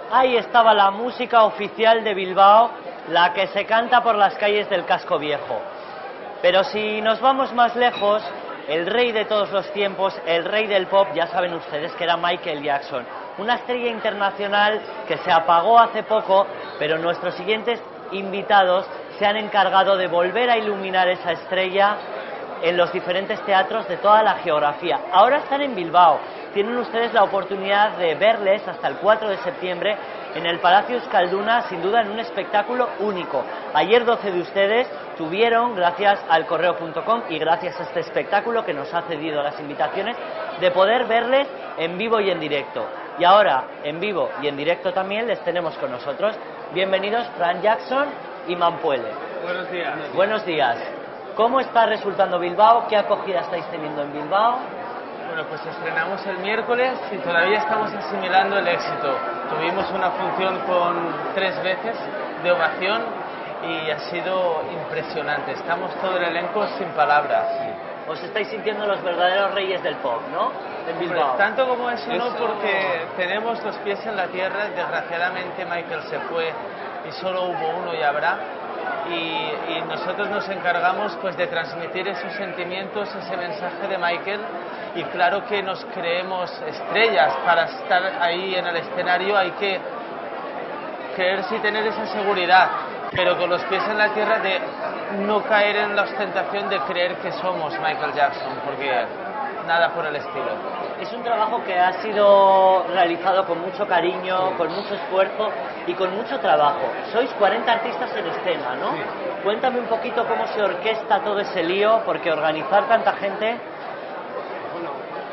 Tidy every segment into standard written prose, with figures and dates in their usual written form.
Ahí estaba la música oficial de Bilbao, la que se canta por las calles del Casco Viejo. Pero si nos vamos más lejos, el rey de todos los tiempos, el rey del pop, ya saben ustedes que era Michael Jackson. Una estrella internacional que se apagó hace poco, pero nuestros siguientes invitados se han encargado de volver a iluminar esa estrella en los diferentes teatros de toda la geografía. Ahora están en Bilbao. Tienen ustedes la oportunidad de verles hasta el 4 de septiembre en el Palacio Euskalduna, sin duda en un espectáculo único. Ayer 12 de ustedes tuvieron, gracias al correo.com y gracias a este espectáculo que nos ha cedido las invitaciones, de poder verles en vivo y en directo. Y ahora, en vivo y en directo también, les tenemos con nosotros. Bienvenidos Fran Jackson y Mampuele. Buenos días. Buenos días. ¿Cómo está resultando Bilbao? ¿Qué acogida estáis teniendo en Bilbao? Bueno, pues estrenamos el miércoles y todavía estamos asimilando el éxito. Tuvimos una función con 3 veces de ovación y ha sido impresionante. Estamos todo el elenco sin palabras. Os estáis sintiendo los verdaderos reyes del pop, ¿no? En Bilbao. Pues, tanto como eso no, porque tenemos los pies en la tierra. Desgraciadamente Michael se fue y solo hubo uno y habrá. Y nosotros nos encargamos pues de transmitir esos sentimientos, ese mensaje de Michael, y claro que nos creemos estrellas. Para estar ahí en el escenario hay que creerse y tener esa seguridad, pero con los pies en la tierra, de no caer en la ostentación de creer que somos Michael Jackson, porque nada por el estilo. Es un trabajo que ha sido realizado con mucho cariño, con mucho esfuerzo y con mucho trabajo. Sois 40 artistas en escena, ¿no? Sí. Cuéntame un poquito cómo se orquesta todo ese lío, porque organizar tanta gente... Bueno,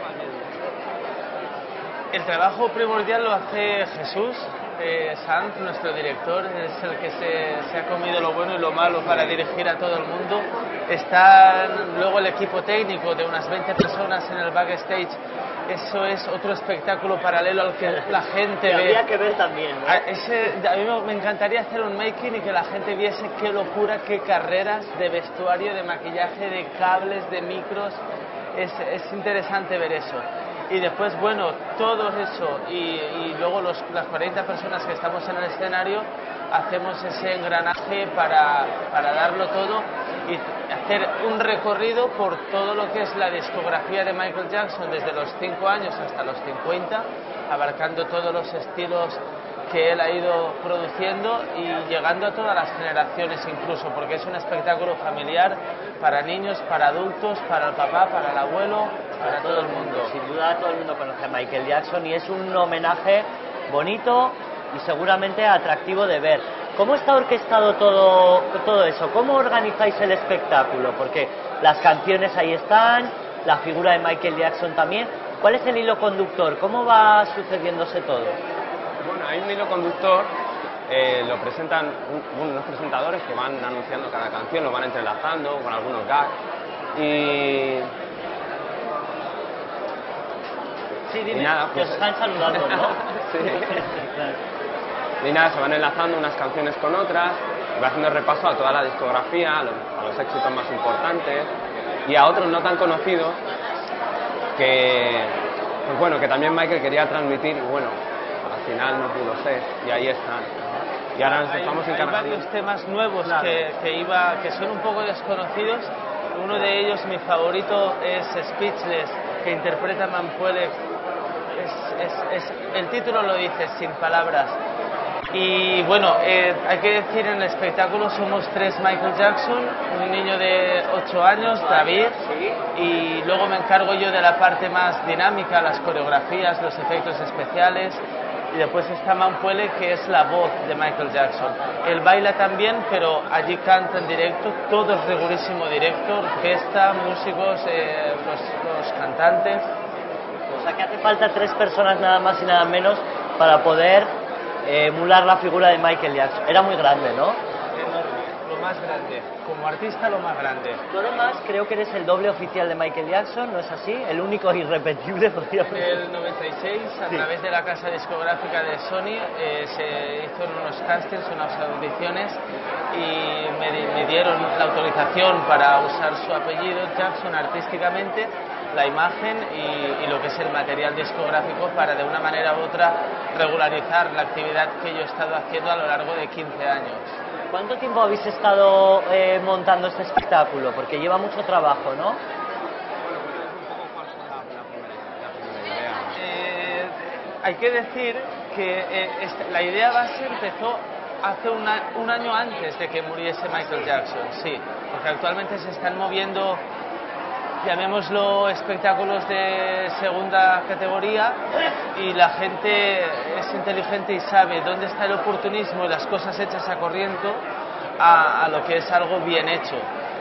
el trabajo primordial lo hace Jesús Sanz, nuestro director, es el que se ha comido lo bueno y lo malo para dirigir a todo el mundo. Está luego el equipo técnico de unas 20 personas en el backstage. Eso es otro espectáculo paralelo al que la gente ve. Habría que ver también, ¿no? A mí me encantaría hacer un making y que la gente viese qué locura, qué carreras de vestuario, de maquillaje, de cables, de micros. Es interesante ver eso. Y después, bueno, todo eso y luego las 40 personas que estamos en el escenario hacemos ese engranaje para darlo todo y hacer un recorrido por todo lo que es la discografía de Michael Jackson desde los 5 años hasta los 50, abarcando todos los estilos que él ha ido produciendo y llegando a todas las generaciones incluso, porque es un espectáculo familiar para niños, para adultos, para el papá, para el abuelo, para todo el mundo. Sin duda todo el mundo conoce a Michael Jackson y es un homenaje bonito y seguramente atractivo de ver. ¿Cómo está orquestado todo eso? ¿Cómo organizáis el espectáculo? Porque las canciones ahí están, la figura de Michael Jackson también. ¿Cuál es el hilo conductor? ¿Cómo va sucediéndose todo? Bueno, hay un hilo conductor, lo presentan unos presentadores que van anunciando cada canción, lo van entrelazando con algunos gags y... Sí, dime, y nada, que pues... os están saludando, ¿no? Sí. Y nada, se van enlazando unas canciones con otras, va haciendo repaso a toda la discografía, a los éxitos más importantes y a otros no tan conocidos que, pues bueno, que también Michael quería transmitir y bueno, al final no pudo ser y ahí están. Y ahora nos estamos encargando. Hay varios temas nuevos, claro, que son un poco desconocidos. Uno de ellos, mi favorito, es Speechless, que interpreta Mampuele. El título lo dice, sin palabras. Y bueno, hay que decir, en el espectáculo somos 3 Michael Jackson, un niño de 8 años, David, y luego me encargo yo de la parte más dinámica, las coreografías, los efectos especiales, y después está Mampuele, que es la voz de Michael Jackson. Él baila también, pero allí canta en directo, todo es rigurísimo directo, orquesta, músicos, los cantantes. O sea que hace falta 3 personas nada más y nada menos para poder emular la figura de Michael Jackson. Era muy grande, ¿no? Enorme, lo más grande. Como artista, lo más grande. Tú además creo que eres el doble oficial de Michael Jackson, ¿no es así? El único e irrepetible, podríamos decir. En el 96, a través de la casa discográfica de Sony, se hizo unos castings, unas audiciones y me dieron la autorización para usar su apellido Jackson artísticamente la imagen y lo que es el material discográfico para de una manera u otra regularizar la actividad que yo he estado haciendo a lo largo de 15 años. ¿Cuánto tiempo habéis estado montando este espectáculo? Porque lleva mucho trabajo, ¿no? Hay que decir que la idea base empezó hace un año antes de que muriese Michael Jackson, sí, porque actualmente se están moviendo, llamémoslo, espectáculos de segunda categoría y la gente es inteligente y sabe dónde está el oportunismo y las cosas hechas a corriente a lo que es algo bien hecho.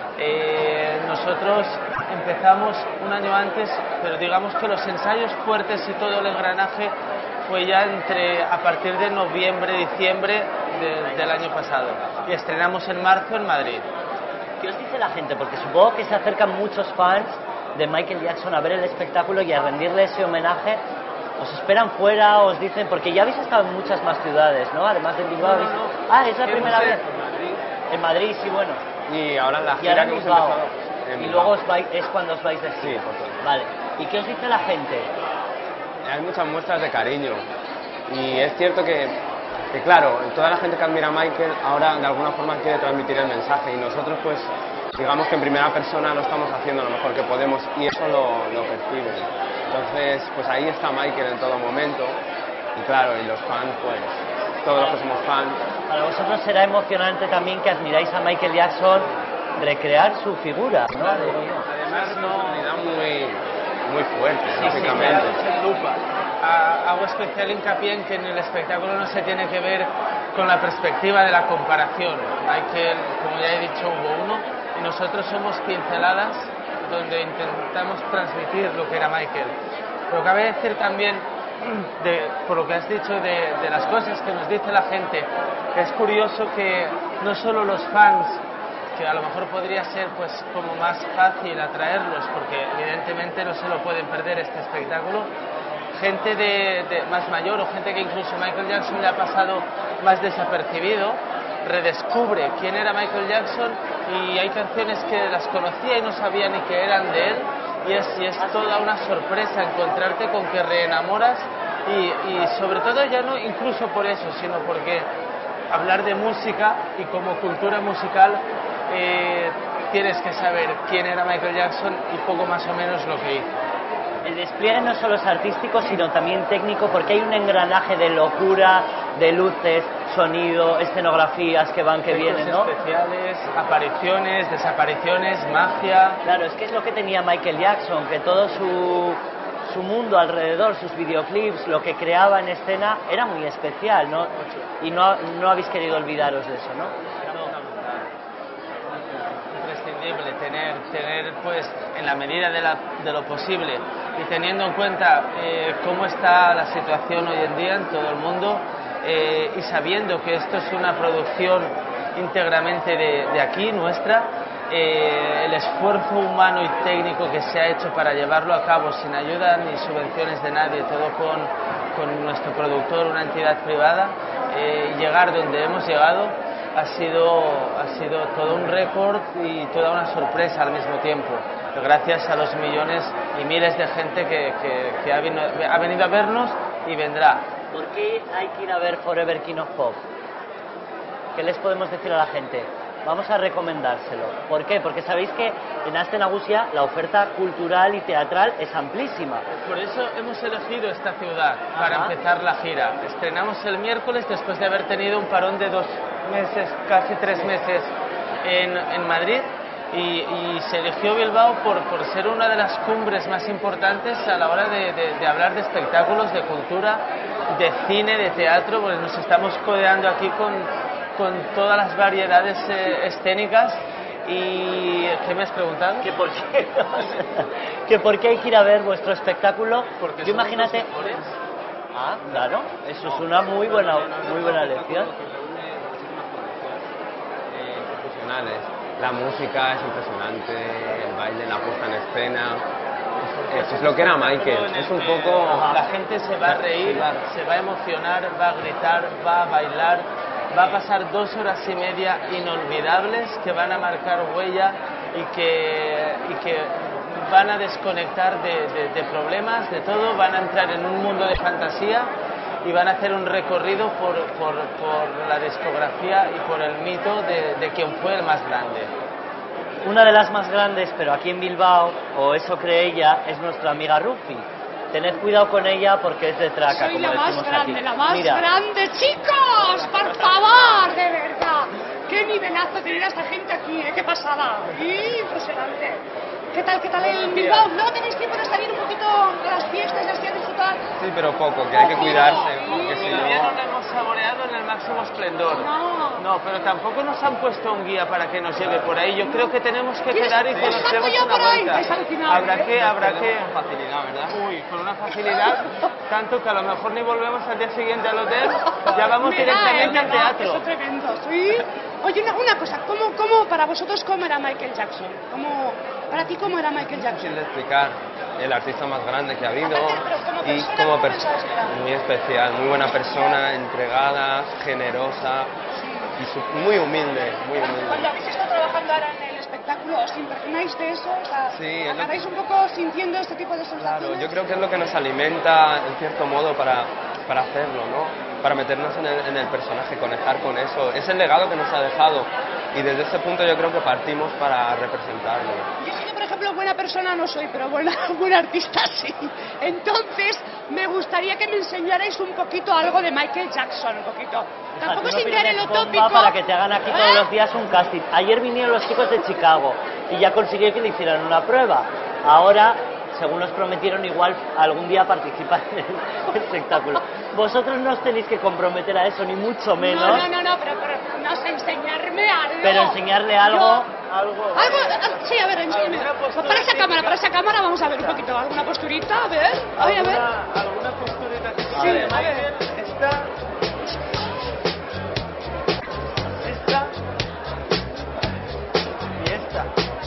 Nosotros empezamos un año antes, pero digamos que los ensayos fuertes y todo el engranaje fue ya a partir de noviembre, diciembre del año pasado. Y estrenamos en marzo en Madrid. ¿Qué os dice la gente? Porque supongo que se acercan muchos fans de Michael Jackson a ver el espectáculo y a rendirle ese homenaje. ¿Os esperan fuera? ¿Os dicen? Porque ya habéis estado en muchas más ciudades, ¿no? Además de Bilbao. Ah, ¿es la primera vez? En Madrid, sí, bueno. Y ahora en la Y gira ahora que en hemos Bilbao. empezado. Y luego es cuando os vais de Sí, por todo. Vale. ¿Y qué os dice la gente? Hay muchas muestras de cariño. Y es cierto que claro, toda la gente que admira a Michael ahora de alguna forma quiere transmitir el mensaje y nosotros pues digamos que en primera persona lo estamos haciendo lo mejor que podemos y eso lo perciben. Entonces pues ahí está Michael en todo momento y claro, y los fans pues todos los que somos fans. Para vosotros será emocionante también que admiráis a Michael Jackson recrear su figura, ¿no? Además es una personalidad muy fuerte, Sí, lógicamente. en lupa. Hago especial hincapié en que en el espectáculo no se tiene que ver con la perspectiva de la comparación. Michael, como ya he dicho, hubo uno, y nosotros somos pinceladas donde intentamos transmitir lo que era Michael. Pero cabe decir también, por lo que has dicho, de las cosas que nos dice la gente, es curioso que no solo los fans, que a lo mejor podría ser pues como más fácil atraerlos, porque evidentemente no se lo pueden perder este espectáculo, gente de más mayor o gente que incluso Michael Jackson le ha pasado más desapercibido, redescubre quién era Michael Jackson y hay canciones que las conocía y no sabía ni que eran de él y es toda una sorpresa encontrarte con que reenamoras y sobre todo ya no incluso por eso, sino porque hablar de música y como cultura musical tienes que saber quién era Michael Jackson y poco más o menos lo que hizo. El despliegue no solo es artístico, sino también técnico, porque hay un engranaje de locura, de luces, sonido, escenografías que van, que vienen, ¿no? Especiales, apariciones, desapariciones, magia. Claro, es que es lo que tenía Michael Jackson, que todo su mundo alrededor, sus videoclips, lo que creaba en escena, era muy especial, ¿no? Y no habéis querido olvidaros de eso, ¿no? Imprescindible tener pues en la medida de lo posible y teniendo en cuenta cómo está la situación hoy en día en todo el mundo y sabiendo que esto es una producción íntegramente de aquí, nuestra, el esfuerzo humano y técnico que se ha hecho para llevarlo a cabo sin ayuda ni subvenciones de nadie, todo con nuestro productor, una entidad privada, llegar donde hemos llegado ha sido todo un récord y toda una sorpresa al mismo tiempo, gracias a los millones y miles de gente que ha venido a vernos y vendrá. ¿Por qué hay que ir a ver Forever King of Pop? ¿Qué les podemos decir a la gente? Vamos a recomendárselo. ¿Por qué? Porque sabéis que en Aste Nagusia la oferta cultural y teatral es amplísima. Por eso hemos elegido esta ciudad para empezar la gira. Estrenamos el miércoles después de haber tenido un parón de 2 meses, casi 3 meses en Madrid y se eligió Bilbao por ser una de las cumbres más importantes a la hora de hablar de espectáculos, de cultura, de cine, de teatro, pues nos estamos codeando aquí con todas las variedades escénicas. ¿Y qué me has preguntado? Que por qué hay que ir a ver vuestro espectáculo. Porque yo imagínate. Ah, claro, eso es una muy buena lección. Profesionales. La música es impresionante, el baile, la puesta en escena. Eso es lo que era Michael. Es un poco. La gente se va a reír, se va a emocionar, va a gritar, va a bailar. Va a pasar 2 horas y media inolvidables que van a marcar huella y que van a desconectar de problemas, de todo, van a entrar en un mundo de fantasía y van a hacer un recorrido por la discografía y por el mito de quién fue el más grande. Una de las más grandes, pero aquí en Bilbao, o eso cree ella, es nuestra amiga Rufi. Tened cuidado con ella porque es de traca, Soy como la más decimos grande, aquí. la más Mira, grande, chicos, por favor, de verdad. Qué nivelazo tener a esta gente aquí, qué pasada. Impresionante. ¿Qué tal el Bilbao? ¿No tenéis tiempo de salir un poquito a las fiestas, de disfrutar? Sí, pero poco, que hay que cuidarse, porque si Todavía no... no lo hemos saboreado en el máximo esplendor. No, pero tampoco nos han puesto un guía para que nos lleve por ahí. Yo creo que tenemos que quedar y que nos demos yo una por ahí? vuelta. Vais a alucinar, Habrá ¿eh? que... Con facilidad, ¿verdad? Uy, con una facilidad, tanto que a lo mejor ni volvemos al día siguiente al hotel, ya vamos Mira, directamente al verdad, teatro. Eso es tremendo, ¿sí? Oye, una cosa, ¿cómo para vosotros cómo era Michael Jackson? Para ti, ¿cómo era Michael Jackson? Difícil de explicar, el artista más grande que ha habido Pero y como como persona, persona muy especial, muy buena persona, entregada, generosa y muy humilde, muy humilde. Cuando habéis estado trabajando ahora en el espectáculo, ¿os impresionáis de eso? O sea, Sí, es lo ¿acabáis un poco sintiendo este tipo de sensaciones? Claro, yo creo que es lo que nos alimenta en cierto modo para hacerlo, ¿no? Para meternos en el personaje, conectar con eso. Es el legado que nos ha dejado y desde ese punto yo creo que partimos para representarlo. Yo sí que, por ejemplo, buena persona no soy, pero buena artista sí. Entonces, me gustaría que me enseñarais un poquito algo de Michael Jackson, un poquito. Tampoco Fíjate, sin no dar el pierdes bomba utópico. para que te hagan aquí todos los días un casting. Ayer vinieron los chicos de Chicago y ya consiguió que le hicieran una prueba. Ahora, según nos prometieron, igual algún día participar en el espectáculo. Vosotros no os tenéis que comprometer a eso, ni mucho menos. No, pero no sé, enseñarme algo. Pero enseñarle algo... Algo, sí, a ver, enséñame. Para esa cámara vamos a ver un poquito, alguna posturita, a ver. Ay, a ver. ¿Alguna posturita que Sí, a ver. Esta y esta.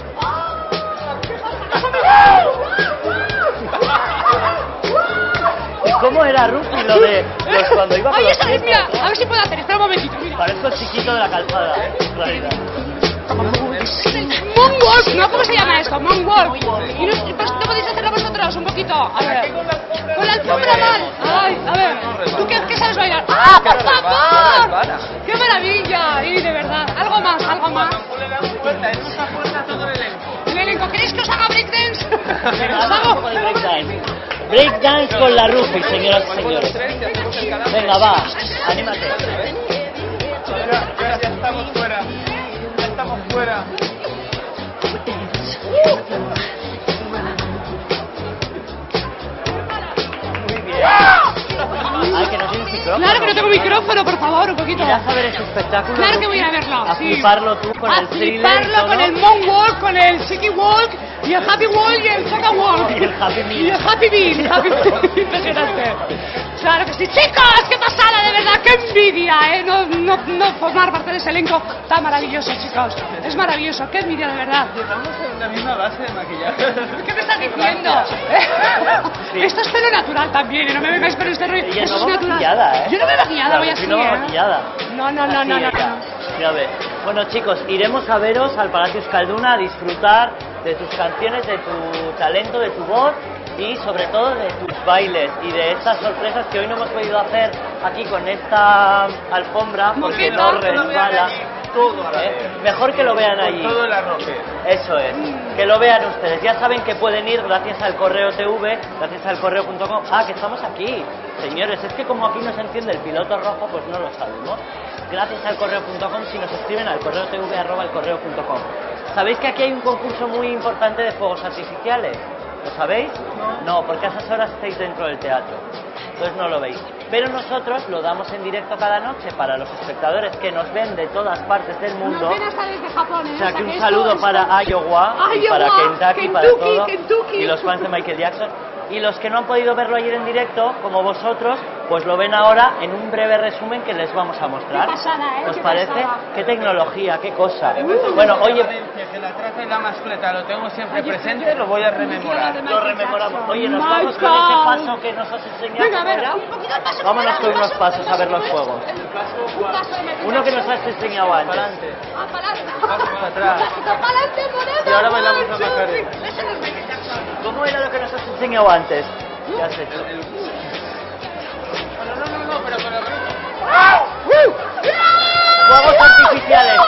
¿Y cómo era Rufi lo de cuando iba con Ay, los esa pies? es, mira, a ver si puedo hacer, espera un momentito, mira. Parezco el chiquito de la calzada, en realidad. Moonwalk, ¿no? ¿Cómo se llama esto? Moonwalk. ¿Y no podéis hacerlo vosotros un poquito? A ver. Con la alfombra mal. Ay, a ver. ¿Tú qué sabes bailar? ¡Ah, por favor! ¡Qué maravilla! Y de verdad. Algo más, algo más. Le damos fuerza, en esa fuerza todo el elenco. El elenco, ¿queréis que os haga breakdance? Venga, ¿Os haz un hago? poco de breakdance. Breakdance con la Rufi, señoras y señores. Venga, va, anímate. Ya estamos fuera. Ya estamos fuera. Muy bien. Ay, que no tienes micrófono. Claro que no tengo micrófono, por favor, un poquito. ¿Irás a ver ese espectáculo? Claro que voy a ir a verlo. A sí. fliparlo tú con el thriller. A fliparlo con el Moonwalk, con el Chicky Walk, y el Happy Walk y el Chaka Walk. Y el Happy Meal. Y el Happy Meal. Happy Meal. Impresionante. Claro que sí. Chicos, qué pasada, de verdad, qué envidia, no formar parte de ese elenco tan maravilloso, chicos. Es maravilloso, qué envidia, de verdad. Llevamos en la misma base de maquillaje. ¿Qué me estás diciendo? Sí. Esto es pelo natural también, no me vengáis con este rollo. Ella Eso no es va natural. maquillada, ¿eh? Yo no me he maquillado, La voy Rufi así, no va maquillada. No. Así ella. Ya ves. Bueno, chicos, iremos a veros al Palacio Euskalduna a disfrutar de tus canciones, de tu talento, de tu voz y sobre todo de tus bailes y de estas sorpresas que hoy no hemos podido hacer aquí con esta alfombra porque no resbala. Mejor que lo vean allí. Todo el arrope. Eso es, que lo vean ustedes. Ya saben que pueden ir gracias al correo TV, gracias al correo.com. Ah, que estamos aquí. Señores, es que como aquí nos enciende el piloto rojo, pues no lo sabemos. Gracias al correo.com, si nos escriben al correo tv@elcorreo.com. ¿Sabéis que aquí hay un concurso muy importante de fuegos artificiales? ¿Lo sabéis? No, porque a esas horas estáis dentro del teatro. Entonces no lo veis. Pero nosotros lo damos en directo cada noche para los espectadores que nos ven de todas partes del mundo. No hasta desde Japón, O sea, que un saludo para Iowa, y para Kentucky, para todo, Kentucky. y los fans de Michael Jackson. Y los que no han podido verlo ayer en directo, como vosotros, pues lo ven ahora en un breve resumen que les vamos a mostrar. Qué pasada, ¿eh? ¿Os Qué parece? pasada. Qué tecnología, qué cosa. Bueno, oye, Que la traza y la mascleta lo tengo siempre presente, lo voy a rememorar. lo rememoramos. Oye, nos vamos con Michael. ese paso que nos has enseñado. Venga, a ver, ¿verdad? un poquito el paso. Vámonos con unos pasos a ver los juegos. Un paso de Michael Uno que Jackson. nos has enseñado antes. Ah, para adelante. Paso para atrás. Para adelante, por eso. Y ahora bailamos la Macarena. Ese no es Michael Jackson. ¿Cómo era lo que nos has enseñado antes? ¿Qué has hecho? No, pero... ¡Fuegos artificiales!